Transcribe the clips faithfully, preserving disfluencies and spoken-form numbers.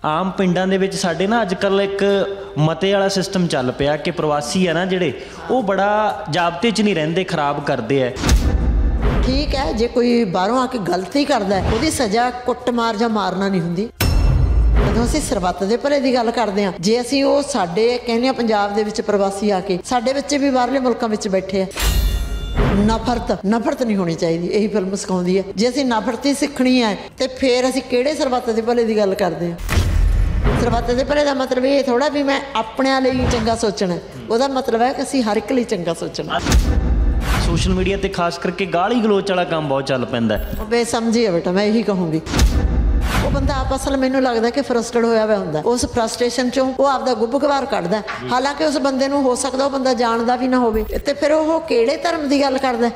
ਆਮ ਪਿੰਡਾਂ ਦੇ ਵਿੱਚ ਸਾਡੇ ਨਾ ਅੱਜ ਕੱਲ੍ਹ ਇੱਕ ਮਤੇ ਵਾਲਾ ਸਿਸਟਮ ਚੱਲ ਪਿਆ ਕਿ ਪ੍ਰਵਾਸੀ ਆ ਨਾ ਜਿਹੜੇ ਉਹ ਬੜਾ ਜਾਬਤੇ 'ਚ ਨਹੀਂ ਰਹਿੰਦੇ, ਖਰਾਬ ਕਰਦੇ ਆ। ठीक है, जे कोई बाहरों आके गलती करता है ਉਹਦੀ ਸਜ਼ਾ ਕੁੱਟਮਾਰ ਜਾਂ ਮਾਰਨਾ ਨਹੀਂ ਹੁੰਦੀ। ਜਦੋਂ ਅਸੀਂ ਸਰਬੱਤ ਦੇ ਭਲੇ ਦੀ ਗੱਲ ਕਰਦੇ ਹਾਂ, ਜੇ ਅਸੀਂ ਉਹ ਸਾਡੇ ਕਹਿੰਦੇ ਆ ਪੰਜਾਬ ਦੇ ਵਿੱਚ ਪ੍ਰਵਾਸੀ ਆ ਕੇ ਸਾਡੇ ਬੱਚੇ ਵੀ ਬਾਹਰਲੇ ਮੁਲਕਾਂ ਵਿੱਚ ਬੈਠੇ ਆ, ਨਫ਼ਰਤ ਨਫ਼ਰਤ ਨਹੀਂ ਹੋਣੀ ਚਾਹੀਦੀ। ਇਹੀ ਫਿਲਮ ਸਿਖਾਉਂਦੀ ਹੈ। ਜੇ ਅਸੀਂ ਨਫ਼ਰਤ ਹੀ ਸਿੱਖਣੀ ਹੈ ਤੇ ਫਿਰ ਅਸੀਂ ਕਿਹੜੇ ਸਰਬੱਤ ਦੇ ਭਲੇ ਦੀ ਗੱਲ ਕਰਦੇ ਹਾਂ। ਸਰਬੱਤ ਦੇ ਭਲੇ ਦਾ ਮਤਲਬ ਇਹ ਥੋੜਾ ਵੀ ਮੈਂ ਆਪਣਿਆਂ ਲਈ ਚੰਗਾ ਸੋਚਣਾ, ਉਹਦਾ ਮਤਲਬ ਹੈ ਕਿ ਅਸੀਂ ਹਰ ਇੱਕ ਲਈ ਚੰਗਾ ਸੋਚਣਾ। ਸੋਸ਼ਲ ਮੀਡੀਆ ਤੇ ਖਾਸ ਕਰਕੇ ਗਾਲੀ ਗਲੋਚ ਵਾਲਾ ਕੰਮ ਬਹੁਤ ਚੱਲ ਪੈਂਦਾ। ਉਹ ਬੇਸਮਝੀ ਹੈ ਬੇਟਾ, ਮੈਂ ਇਹੀ ਕਹੂੰਗੀ। ਉਹ ਬੰਦਾ ਆਪ ਅਸਲ ਮੈਨੂੰ ਲੱਗਦਾ ਕਿ ਫਰਸਟਰਡ ਹੋਇਆ ਹੋਇਆ ਹੁੰਦਾ, ਉਸ ਫਰਸਟ੍ਰੇਸ਼ਨ ਚੋਂ ਉਹ ਆਪਦਾ ਗੁੱਬ ਗਵਾਰ ਕੱਢਦਾ। ਹਾਲਾਂਕਿ ਉਸ ਬੰਦੇ ਨੂੰ ਹੋ ਸਕਦਾ ਉਹ ਬੰਦਾ ਜਾਣਦਾ ਵੀ ਨਾ ਹੋਵੇ, ਤੇ ਫਿਰ ਉਹ ਕਿਹੜੇ ਧਰਮ ਦੀ ਗੱਲ ਕਰਦਾ।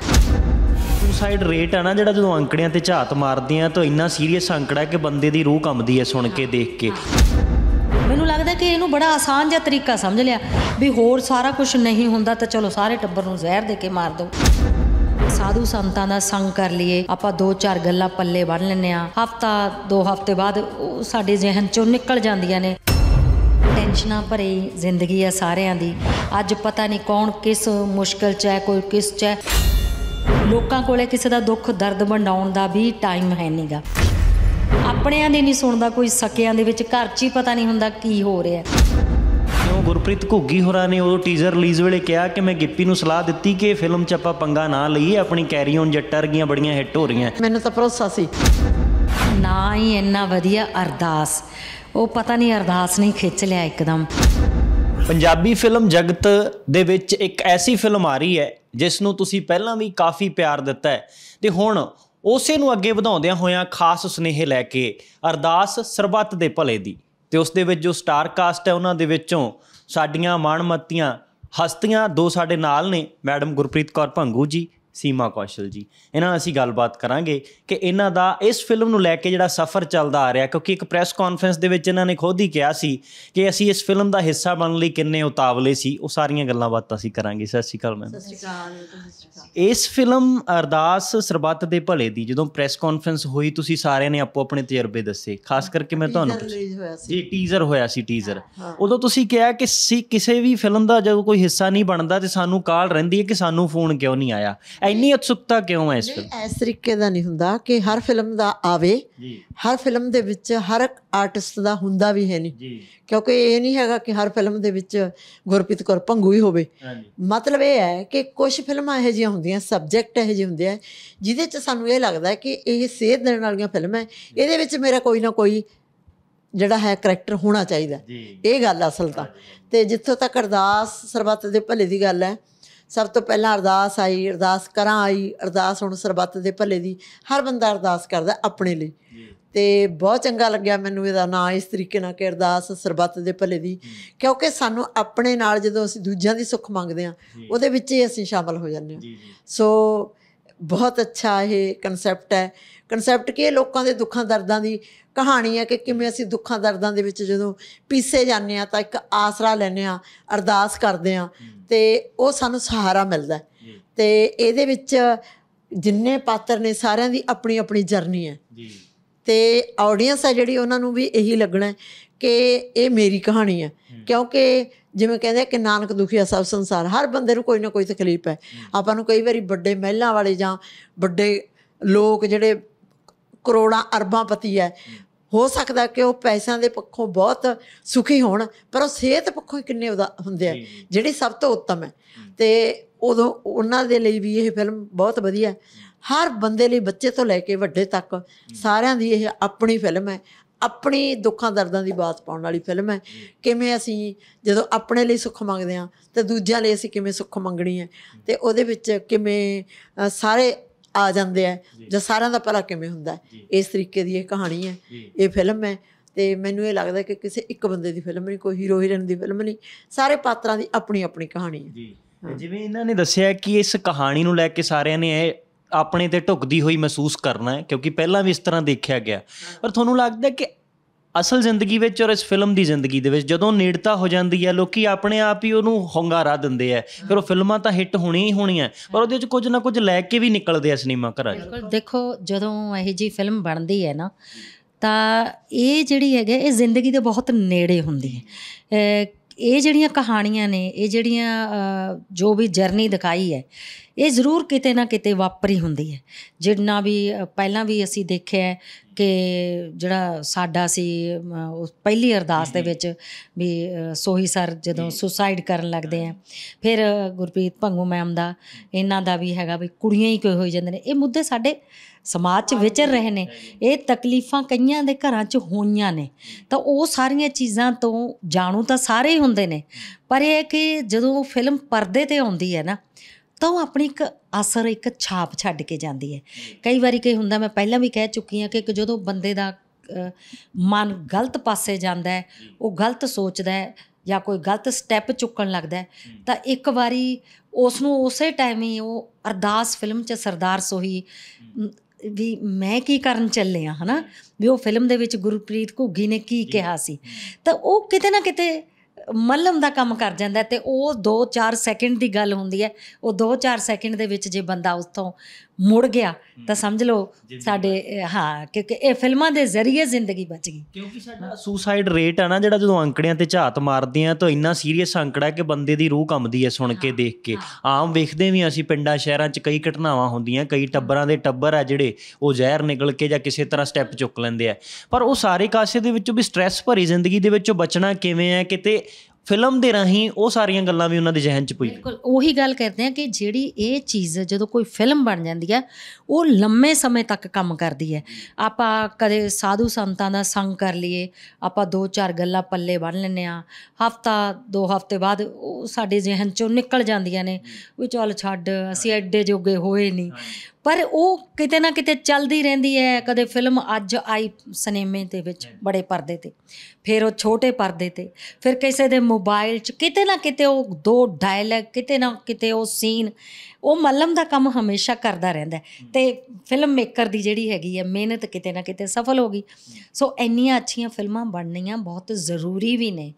ਸੁਸਾਈਡ ਰੇਟ ਆ ਨਾ ਜਿਹੜਾ, ਜਦੋਂ ਅੰਕੜਿਆਂ ਤੇ ਝਾਤ ਮਾਰਦੇ ਆ ਤਾਂ ਇੰਨਾ ਸੀਰੀਅਸ ਅੰਕੜਾ ਕਿ ਬੰਦੇ ਦੀ ਰੂਹ ਕੰਬਦੀ ਹੈ ਸੁਣ ਕੇ, ਦੇਖ ਕੇ। ਮੈਨੂੰ ਲੱਗਦਾ ਕਿ ਇਹਨੂੰ ਬੜਾ ਆਸਾਨ ਜਿਹਾ ਤਰੀਕਾ ਸਮਝ ਲਿਆ ਵੀ ਹੋਰ ਸਾਰਾ ਕੁਝ ਨਹੀਂ ਹੁੰਦਾ ਤਾਂ ਚਲੋ ਸਾਰੇ ਟੱਬਰ ਨੂੰ ਜ਼ਹਿਰ ਦੇ ਕੇ ਮਾਰ ਦਿਓ। ਸਾਧੂ ਸੰਤਾਂ ਦਾ ਸੰਗ ਕਰ ਲਈਏ, ਆਪਾਂ ਦੋ ਚਾਰ ਗੱਲਾਂ ਪੱਲੇ ਬੰਨ੍ਹ ਲੈਂਦੇ ਹਾਂ, ਹਫ਼ਤਾ ਦੋ ਹਫ਼ਤੇ ਬਾਅਦ ਉਹ ਸਾਡੇ ਜ਼ਿਹਨ 'ਚੋਂ ਨਿਕਲ ਜਾਂਦੀਆਂ ਨੇ। ਟੈਨਸ਼ਨਾਂ ਭਰੀ ਜ਼ਿੰਦਗੀ ਆ ਸਾਰਿਆਂ ਦੀ। ਅੱਜ ਪਤਾ ਨਹੀਂ ਕੌਣ ਕਿਸ ਮੁਸ਼ਕਿਲ 'ਚ ਹੈ, ਕੋਈ ਕਿਸ 'ਚ ਹੈ। ਲੋਕਾਂ ਕੋਲੇ ਕਿਸੇ ਦਾ ਦੁੱਖ ਦਰਦ ਵੰਡਾਉਣ ਦਾ ਵੀ ਟਾਈਮ ਹੈ ਨਹੀਂ ਗਾ। ਆਪਣਿਆਂ ਦੀ ਨਹੀਂ ਸੁਣਦਾ ਕੋਈ, ਸਕਿਆਂ ਦੇ ਵਿੱਚ ਘਰ 'ਚ ਹੀ ਪਤਾ ਨਹੀਂ ਹੁੰਦਾ ਕੀ ਹੋ ਰਿਹਾ। ਕਿਉਂ ਗੁਰਪ੍ਰੀਤ ਘੁੱਗੀ ਹੋਰਾਂ ਨੇ ਉਹ ਟੀਜ਼ਰ ਰਿਲੀਜ਼ ਵੇਲੇ ਕਿਹਾ ਕਿ ਮੈਂ ਗਿੱਪੀ ਨੂੰ ਸਲਾਹ ਦਿੱਤੀ ਕਿ ਫਿਲਮ 'ਚ ਆਪਾਂ ਪੰਗਾ ਨਾ ਲਈਏ, ਆਪਣੀ ਕੈਰੀ ਔਨ ਜੱਟਾਂ ਵਰਗੀਆਂ ਬੜੀਆਂ ਹਿੱਟ ਹੋ ਰਹੀਆਂ। ਮੈਨੂੰ ਤਾਂ ਭਰੋਸਾ ਸੀ। ਨਾ ਹੀ ਇੰਨਾ ਵਧੀਆ ਅਰਦਾਸ, ਉਹ ਪਤਾ ਨਹੀਂ ਅਰਦਾਸ ਨਹੀਂ ਖਿੱਚ ਲਿਆ ਇੱਕਦਮ। ਪੰਜਾਬੀ ਫਿਲਮ ਜਗਤ ਦੇ ਵਿੱਚ ਇੱਕ ਐਸੀ ਫਿਲਮ ਆ ਰਹੀ ਹੈ ਜਿਸ ਨੂੰ ਤੁਸੀਂ ਪਹਿਲਾਂ ਵੀ ਕਾਫੀ ਪਿਆਰ ਦਿੱਤਾ ਹੈ, ਤੇ ਹੁਣ ਉਸੇ ਨੂੰ ਅੱਗੇ ਵਧਾਉਂਦਿਆਂ ਹੋਇਆਂ ਖਾਸ ਸੁਨੇਹੇ ਲੈ ਕੇ ਅਰਦਾਸ ਸਰਬੱਤ ਦੇ ਭਲੇ ਦੀ, ਤੇ ਉਸ ਦੇ ਵਿੱਚ ਜੋ ਸਟਾਰ ਕਾਸਟ ਹੈ ਉਹਨਾਂ ਦੇ ਵਿੱਚੋਂ ਸਾਡੀਆਂ ਮਾਣਮੱਤੀਆਂ ਹਸਤੀਆਂ ਦੋ ਸਾਡੇ ਨਾਲ ਨੇ, ਮੈਡਮ ਗੁਰਪ੍ਰੀਤ ਕੌਰ ਭੰਗੂ ਜੀ, ਸੀਮਾ ਕੌਸ਼ਲ ਜੀ। ਇਹਨਾਂ ਨਾਲ ਅਸੀਂ ਗੱਲਬਾਤ ਕਰਾਂਗੇ ਕਿ ਇਹਨਾਂ ਦਾ ਇਸ ਫਿਲਮ ਨੂੰ ਲੈ ਕੇ ਜਿਹੜਾ ਸਫ਼ਰ ਚੱਲਦਾ ਆ ਰਿਹਾ, ਕਿਉਂਕਿ ਇੱਕ ਪ੍ਰੈਸ ਕਾਨਫਰੰਸ ਦੇ ਵਿੱਚ ਇਹਨਾਂ ਨੇ ਖੁਦ ਹੀ ਕਿਹਾ ਸੀ ਕਿ ਅਸੀਂ ਇਸ ਫਿਲਮ ਦਾ ਹਿੱਸਾ ਬਣਨ ਲਈ ਕਿੰਨੇ ਉਤਾਵਲੇ ਸੀ। ਉਹ ਸਾਰੀਆਂ ਗੱਲਾਂ ਬਾਤਾਂ ਅਸੀਂ ਕਰਾਂਗੇ। ਸਤਿ ਸ਼੍ਰੀ ਅਕਾਲ ਮੈਮ। ਸਤਿ ਸ਼੍ਰੀ ਅਕਾਲ। ਇਸ ਫਿਲਮ ਅਰਦਾਸ ਸਰਬੱਤ ਦੇ ਭਲੇ ਦੀ ਜਦੋਂ ਪ੍ਰੈਸ ਕਾਨਫਰੰਸ ਹੋਈ, ਤੁਸੀਂ ਸਾਰਿਆਂ ਨੇ ਆਪੋ ਆਪਣੇ ਤਜਰਬੇ ਦੱਸੇ। ਖਾਸ ਕਰਕੇ ਮੈਂ ਤੁਹਾਨੂੰ ਜੀ ਟੀਜ਼ਰ ਹੋਇਆ ਸੀ, ਟੀਜ਼ਰ ਉਦੋਂ ਤੁਸੀਂ ਕਿਹਾ ਕਿ ਸੀ ਕਿਸੇ ਵੀ ਫਿਲਮ ਦਾ ਜਦੋਂ ਕੋਈ ਹਿੱਸਾ ਨਹੀਂ ਬਣਦਾ ਤੇ ਸਾਨੂੰ ਕਾਲ ਰਹਿੰਦੀ ਹੈ ਕਿ ਸਾਨੂੰ ਫੋਨ ਕਿਉਂ ਨਹੀਂ ਆਇਆ। ਇੰਨੀ ਉਤਸੁਕਤਾ ਕਿਉਂ ਹੈ ਇਸ ਫਿਲਮ? ਇਸ ਤਰੀਕੇ ਦਾ ਨਹੀਂ ਹੁੰਦਾ ਕਿ ਹਰ ਫਿਲਮ ਦਾ ਆਵੇ। ਹਰ ਫਿਲਮ ਦੇ ਵਿੱਚ ਹਰ ਇੱਕ ਆਰਟਿਸਟ ਦਾ ਹੁੰਦਾ ਵੀ ਹੈ ਨਹੀਂ, ਕਿਉਂਕਿ ਇਹ ਨਹੀਂ ਹੈਗਾ ਕਿ ਹਰ ਫਿਲਮ ਦੇ ਵਿੱਚ ਗੁਰਪ੍ਰੀਤ ਕੌਰ ਭੰਗੂ ਹੀ ਹੋਵੇ। ਮਤਲਬ ਇਹ ਹੈ ਕਿ ਕੁਛ ਫਿਲਮਾਂ ਇਹੋ ਜਿਹੀਆਂ ਹੁੰਦੀਆਂ, ਸਬਜੈਕਟ ਇਹੋ ਜਿਹੇ ਹੁੰਦੇ ਆ ਜਿਹਦੇ 'ਚ ਸਾਨੂੰ ਇਹ ਲੱਗਦਾ ਕਿ ਇਹ ਸੇਧ ਦੇਣ ਵਾਲੀਆਂ ਫਿਲਮ ਹੈ, ਇਹਦੇ ਵਿੱਚ ਮੇਰਾ ਕੋਈ ਨਾ ਕੋਈ ਜਿਹੜਾ ਹੈ ਕਰੈਕਟਰ ਹੋਣਾ ਚਾਹੀਦਾ। ਇਹ ਗੱਲ ਅਸਲ ਤਾਂ। ਅਤੇ ਜਿੱਥੋਂ ਤੱਕ ਅਰਦਾਸ ਸਰਬੱਤ ਦੇ ਭਲੇ ਦੀ ਗੱਲ ਹੈ, ਸਭ ਤੋਂ ਪਹਿਲਾਂ ਅਰਦਾਸ ਆਈ, ਅਰਦਾਸ ਕਰਾਂ ਆਈ, ਅਰਦਾਸ ਹੁਣ ਸਰਬੱਤ ਦੇ ਭਲੇ ਦੀ। ਹਰ ਬੰਦਾ ਅਰਦਾਸ ਕਰਦਾ ਆਪਣੇ ਲਈ, ਅਤੇ ਬਹੁਤ ਚੰਗਾ ਲੱਗਿਆ ਮੈਨੂੰ ਇਹਦਾ ਨਾਂ ਇਸ ਤਰੀਕੇ ਨਾਲ ਕਿ ਅਰਦਾਸ ਸਰਬੱਤ ਦੇ ਭਲੇ ਦੀ, ਕਿਉਂਕਿ ਸਾਨੂੰ ਆਪਣੇ ਨਾਲ ਜਦੋਂ ਅਸੀਂ ਦੂਜਿਆਂ ਦੀ ਸੁੱਖ ਮੰਗਦੇ ਹਾਂ ਉਹਦੇ ਵਿੱਚ ਹੀ ਅਸੀਂ ਸ਼ਾਮਲ ਹੋ ਜਾਂਦੇ ਹਾਂ। ਸੋ ਬਹੁਤ ਅੱਛਾ ਇਹ ਕਨਸੈਪਟ ਹੈ। ਕਨਸੈਪਟ ਕੀ, ਲੋਕਾਂ ਦੇ ਦੁੱਖਾਂ ਦਰਦਾਂ ਦੀ ਕਹਾਣੀ ਹੈ ਕਿ ਕਿਵੇਂ ਅਸੀਂ ਦੁੱਖਾਂ ਦਰਦਾਂ ਦੇ ਵਿੱਚ ਜਦੋਂ ਪੀਸੇ ਜਾਂਦੇ ਹਾਂ ਤਾਂ ਇੱਕ ਆਸਰਾ ਲੈਂਦੇ ਹਾਂ, ਅਰਦਾਸ ਕਰਦੇ ਹਾਂ ਅਤੇ ਉਹ ਸਾਨੂੰ ਸਹਾਰਾ ਮਿਲਦਾ। ਅਤੇ ਇਹਦੇ ਵਿੱਚ ਜਿੰਨੇ ਪਾਤਰ ਨੇ ਸਾਰਿਆਂ ਦੀ ਆਪਣੀ ਆਪਣੀ ਜਰਨੀ ਹੈ, ਅਤੇ ਆਡੀਅנਸ ਹੈ ਜਿਹੜੀ ਉਹਨਾਂ ਨੂੰ ਵੀ ਇਹੀ ਲੱਗਣਾ ਕਿ ਇਹ ਮੇਰੀ ਕਹਾਣੀ ਹੈ। ਕਿਉਂਕਿ ਜਿਵੇਂ ਕਹਿੰਦੇ ਕਿ ਨਾਨਕ ਦੁਖੀਆ ਸਭ ਸੰਸਾਰ, ਹਰ ਬੰਦੇ ਨੂੰ ਕੋਈ ਨਾ ਕੋਈ ਤਕਲੀਫ ਹੈ। ਆਪਾਂ ਨੂੰ ਕਈ ਵਾਰੀ ਵੱਡੇ ਮਹਿਲਾਂ ਵਾਲੇ ਜਾਂ ਵੱਡੇ ਲੋਕ ਜਿਹੜੇ ਕਰੋੜਾਂ ਅਰਬਾਂ ਪਤੀ ਹੈ, ਹੋ ਸਕਦਾ ਕਿ ਉਹ ਪੈਸਿਆਂ ਦੇ ਪੱਖੋਂ ਬਹੁਤ ਸੁਖੀ ਹੋਣ, ਪਰ ਉਹ ਸਿਹਤ ਪੱਖੋਂ ਕਿੰਨੇ ਉਹਦਾ ਹੁੰਦੇ ਆ ਜਿਹੜੀ ਸਭ ਤੋਂ ਉੱਤਮ ਹੈ। ਅਤੇ ਉਦੋਂ ਉਹਨਾਂ ਦੇ ਲਈ ਵੀ ਇਹ ਫਿਲਮ ਬਹੁਤ ਵਧੀਆ। ਹਰ ਬੰਦੇ ਲਈ, ਬੱਚੇ ਤੋਂ ਲੈ ਕੇ ਵੱਡੇ ਤੱਕ ਸਾਰਿਆਂ ਦੀ ਇਹ ਆਪਣੀ ਫਿਲਮ ਹੈ, ਆਪਣੀ ਦੁੱਖਾਂ ਦਰਦਾਂ ਦੀ ਬਾਤ ਪਾਉਣ ਵਾਲੀ ਫਿਲਮ ਹੈ। ਕਿਵੇਂ ਅਸੀਂ ਜਦੋਂ ਆਪਣੇ ਲਈ ਸੁੱਖ ਮੰਗਦੇ ਹਾਂ ਅਤੇ ਦੂਜਿਆਂ ਲਈ ਅਸੀਂ ਕਿਵੇਂ ਸੁੱਖ ਮੰਗਣੀ ਹੈ, ਅਤੇ ਉਹਦੇ ਵਿੱਚ ਕਿਵੇਂ ਸਾਰੇ ਆ ਜਾਂਦੇ ਹੈ ਜਾਂ ਸਾਰਿਆਂ ਦਾ ਭਲਾ ਕਿਵੇਂ ਹੁੰਦਾ ਹੈ। ਇਸ ਤਰੀਕੇ ਦੀ ਇਹ ਕਹਾਣੀ ਹੈ, ਇਹ ਫਿਲਮ ਹੈ। ਅਤੇ ਮੈਨੂੰ ਇਹ ਲੱਗਦਾ ਕਿ ਕਿਸੇ ਇੱਕ ਬੰਦੇ ਦੀ ਫਿਲਮ ਨਹੀਂ, ਕੋਈ ਹੀਰੋ ਹੀਰੋਇਨ ਦੀ ਫਿਲਮ ਨਹੀਂ, ਸਾਰੇ ਪਾਤਰਾਂ ਦੀ ਆਪਣੀ ਆਪਣੀ ਕਹਾਣੀ ਹੈ। ਜਿਵੇਂ ਇਹਨਾਂ ਨੇ ਦੱਸਿਆ ਕਿ ਇਸ ਕਹਾਣੀ ਨੂੰ ਲੈ ਕੇ ਸਾਰਿਆਂ ਨੇ ਇਹ ਆਪਣੇ 'ਤੇ ਢੁੱਕਦੀ ਹੋਈ ਮਹਿਸੂਸ ਕਰਨਾ ਹੈ, ਕਿਉਂਕਿ ਪਹਿਲਾਂ ਵੀ ਇਸ ਤਰ੍ਹਾਂ ਦੇਖਿਆ ਗਿਆ। ਪਰ ਤੁਹਾਨੂੰ ਲੱਗਦਾ ਕਿ ਅਸਲ ਜ਼ਿੰਦਗੀ ਵਿੱਚ ਔਰ ਇਸ ਫਿਲਮ ਦੀ ਜ਼ਿੰਦਗੀ ਦੇ ਵਿੱਚ ਜਦੋਂ ਨੇੜਤਾ ਹੋ ਜਾਂਦੀ ਹੈ, ਲੋਕ ਆਪਣੇ ਆਪ ਹੀ ਉਹਨੂੰ ਹੁੰਗਾਰਾ ਦਿੰਦੇ ਹੈ, ਫਿਰ ਉਹ ਫਿਲਮਾਂ ਤਾਂ ਹਿੱਟ ਹੋਣੀਆਂ ਹੀ ਹੋਣੀਆਂ, ਪਰ ਉਹਦੇ 'ਚ ਕੁਝ ਨਾ ਕੁਝ ਲੈ ਕੇ ਵੀ ਨਿਕਲਦੇ ਆ ਸਿਨੇਮਾ ਘਰਾਂ 'ਚ। ਦੇਖੋ, ਜਦੋਂ ਇਹੋ ਜਿਹੀ ਫਿਲਮ ਬਣਦੀ ਹੈ ਨਾ ਤਾਂ ਇਹ ਜਿਹੜੀ ਹੈਗੇ ਇਹ ਜ਼ਿੰਦਗੀ ਦੇ ਬਹੁਤ ਨੇੜੇ ਹੁੰਦੀ ਹੈ। ਇਹ ਜਿਹੜੀਆਂ ਕਹਾਣੀਆਂ ਨੇ, ਇਹ ਜਿਹੜੀਆਂ ਜੋ ਵੀ ਜਰਨੀ ਦਿਖਾਈ ਹੈ, ਇਹ ਜ਼ਰੂਰ ਕਿਤੇ ਨਾ ਕਿਤੇ ਵਾਪਰੀ ਹੁੰਦੀ ਹੈ। ਜਿੰਨਾ ਵੀ ਪਹਿਲਾਂ ਵੀ ਅਸੀਂ ਦੇਖਿਆ ਕਿ ਜਿਹੜਾ ਸਾਡਾ ਸੀ ਉਸ ਪਹਿਲੀ ਅਰਦਾਸ ਦੇ ਵਿੱਚ ਵੀ ਸੋਹੀ ਸਰ ਜਦੋਂ ਸੁਸਾਈਡ ਕਰਨ ਲੱਗਦੇ ਆ, ਫਿਰ ਗੁਰਪ੍ਰੀਤ ਭੰਗੂ ਮੈਮ ਦਾ, ਇਹਨਾਂ ਦਾ ਵੀ ਹੈਗਾ ਵੀ ਕੁੜੀਆਂ ਹੀ ਕਿਉਂ ਹੋਈ ਜਾਂਦੇ ਨੇ। ਇਹ ਮੁੱਦੇ ਸਾਡੇ ਸਮਾਜ 'ਚ ਵਿਚਰ ਰਹੇ ਨੇ, ਇਹ ਤਕਲੀਫਾਂ ਕਈਆਂ ਦੇ ਘਰਾਂ 'ਚ ਹੋਈਆਂ ਨੇ, ਤਾਂ ਉਹ ਸਾਰੀਆਂ ਚੀਜ਼ਾਂ ਤੋਂ ਜਾਣੂ ਤਾਂ ਸਾਰੇ ਹੀ ਹੁੰਦੇ ਨੇ। ਪਰ ਇਹ ਕਿ ਜਦੋਂ ਫਿਲਮ ਪਰਦੇ 'ਤੇ ਆਉਂਦੀ ਹੈ ਨਾ, ਤਾਂ ਉਹ ਆਪਣੀ ਇੱਕ ਅਸਰ, ਇੱਕ ਛਾਪ ਛੱਡ ਕੇ ਜਾਂਦੀ ਹੈ। ਕਈ ਵਾਰੀ ਕੀ ਹੁੰਦਾ, ਮੈਂ ਪਹਿਲਾਂ ਵੀ ਕਹਿ ਚੁੱਕੀ ਹਾਂ ਕਿ ਜਦੋਂ ਬੰਦੇ ਦਾ ਮਨ ਗਲਤ ਪਾਸੇ ਜਾਂਦਾ ਹੈ, ਉਹ ਗਲਤ ਸੋਚਦਾ ਹੈ ਜਾਂ ਕੋਈ ਗਲਤ ਸਟੈਪ ਚੁੱਕਣ ਲੱਗਦਾ, ਤਾਂ ਇੱਕ ਵਾਰੀ ਉਸ ਨੂੰ ਉਸੇ ਟਾਈਮ ਹੀ ਉਹ ਅਰਦਾਸ ਫਿਲਮ 'ਚ ਸਰਦਾਰ ਸੋਹੀ ਵੀ ਮੈਂ ਕੀ ਕਰਨ ਚੱਲੇ ਹਾਂ, ਹੈ ਨਾ, ਵੀ ਉਹ ਫਿਲਮ ਦੇ ਵਿੱਚ ਗੁਰਪ੍ਰੀਤ ਘੁੱਗੀ ਨੇ ਕੀ ਕਿਹਾ ਸੀ, ਤਾਂ ਉਹ ਕਿਤੇ ਨਾ ਕਿਤੇ ਮੱਲਮ ਦਾ ਕੰਮ ਕਰ ਜਾਂਦਾ। ਅਤੇ ਉਹ ਦੋ ਚਾਰ ਸੈਕਿੰਡ ਦੀ ਗੱਲ ਹੁੰਦੀ ਹੈ, ਉਹ ਦੋ ਚਾਰ ਸੈਕਿੰਡ ਦੇ ਵਿੱਚ ਜੇ ਬੰਦਾ ਉਸ ਤੋਂ ਮੁੜ ਗਿਆ ਤਾਂ ਸਮਝ ਲਓ ਸਾਡੇ, ਹਾਂ, ਕਿਉਂਕਿ ਇਹ ਫਿਲਮਾਂ ਦੇ ਜ਼ਰੀਏ ਜ਼ਿੰਦਗੀ ਬਚ ਗਈ। ਕਿਉਂਕਿ ਸਾਡਾ ਸੁਸਾਈਡ ਰੇਟ ਹੈ ਨਾ ਜਿਹੜਾ, ਜਦੋਂ ਅੰਕੜਿਆਂ 'ਤੇ ਝਾਤ ਮਾਰਦੇ ਹਾਂ ਤਾਂ ਇੰਨਾ ਸੀਰੀਅਸ ਅੰਕੜਾ ਹੈ ਕਿ ਬੰਦੇ ਦੀ ਰੂਹ ਕੰਬਦੀ ਹੈ ਸੁਣ ਕੇ, ਦੇਖ ਕੇ। ਆਮ ਵੇਖਦੇ ਵੀ ਅਸੀਂ ਪਿੰਡਾਂ ਸ਼ਹਿਰਾਂ 'ਚ ਕਈ ਘਟਨਾਵਾਂ ਹੁੰਦੀਆਂ, ਕਈ ਟੱਬਰਾਂ ਦੇ ਟੱਬਰ ਆ ਜਿਹੜੇ ਉਹ ਜ਼ਹਿਰ ਨਿਕਲ ਕੇ ਜਾਂ ਕਿਸੇ ਤਰ੍ਹਾਂ ਸਟੈਪ ਚੁੱਕ ਲੈਂਦੇ ਆ। ਪਰ ਉਹ ਸਾਰੇ ਕਾਸੇ ਦੇ ਵਿੱਚੋਂ ਵੀ ਸਟਰੈਸ ਭਰੀ ਜ਼ਿੰਦਗੀ ਦੇ ਵਿੱਚੋਂ ਬਚਣਾ ਕਿਵੇਂ ਹੈ, ਕਿਤੇ ਫਿਲਮ ਦੇ ਰਾਹੀਂ ਉਹ ਸਾਰੀਆਂ ਗੱਲਾਂ ਵੀ ਉਹਨਾਂ ਦੇ ਜ਼ਿਹਨ 'ਚ ਪਈ। ਬਿਲਕੁਲ ਉਹੀ ਗੱਲ ਕਰਦੇ ਹਾਂ ਕਿ ਜਿਹੜੀ ਇਹ ਚੀਜ਼ ਜਦੋਂ ਕੋਈ ਫਿਲਮ ਬਣ ਜਾਂਦੀ ਹੈ, ਉਹ ਲੰਮੇ ਸਮੇਂ ਤੱਕ ਕੰਮ ਕਰਦੀ ਹੈ। ਆਪਾਂ ਕਦੇ ਸਾਧੂ ਸੰਤਾਂ ਦਾ ਸੰਗ ਕਰ ਲਈਏ, ਆਪਾਂ ਦੋ ਚਾਰ ਗੱਲਾਂ ਪੱਲੇ ਬੰਨ੍ਹ ਲੈਂਦੇ ਹਾਂ, ਹਫਤਾ ਦੋ ਹਫਤੇ ਬਾਅਦ ਉਹ ਸਾਡੇ ਜ਼ਿਹਨ 'ਚੋਂ ਨਿਕਲ ਜਾਂਦੀਆਂ ਨੇ ਵੀ ਚੱਲ ਛੱਡ, ਅਸੀਂ ਐਡੇ ਜੋਗੇ ਹੋਏ ਨਹੀਂ। ਪਰ ਉਹ ਕਿਤੇ ਨਾ ਕਿਤੇ ਚੱਲਦੀ ਰਹਿੰਦੀ ਹੈ। ਕਦੇ ਫਿਲਮ ਅੱਜ ਆਈ ਸਿਨੇਮੇ ਦੇ ਵਿੱਚ ਬੜੇ ਪਰਦੇ 'ਤੇ, ਫਿਰ ਉਹ ਛੋਟੇ ਪਰਦੇ 'ਤੇ, ਫਿਰ ਕਿਸੇ ਦੇ ਮੋਬਾਈਲ 'ਚ ਕਿਤੇ ਨਾ ਕਿਤੇ ਉਹ ਦੋ ਡਾਇਲੌਗ, ਕਿਤੇ ਨਾ ਕਿਤੇ ਉਹ ਸੀਨ, ਉਹ ਮੱਲਮ ਦਾ ਕੰਮ ਹਮੇਸ਼ਾ ਕਰਦਾ ਰਹਿੰਦਾ। ਅਤੇ ਫਿਲਮ ਮੇਕਰ ਦੀ ਜਿਹੜੀ ਹੈਗੀ ਹੈ ਮਿਹਨਤ ਕਿਤੇ ਨਾ ਕਿਤੇ ਸਫਲ ਹੋ ਗਈ। ਸੋ ਇੰਨੀਆਂ ਅੱਛੀਆਂ ਫਿਲਮਾਂ ਬਣਨੀਆਂ ਬਹੁਤ ਜ਼ਰੂਰੀ ਵੀ ਨੇ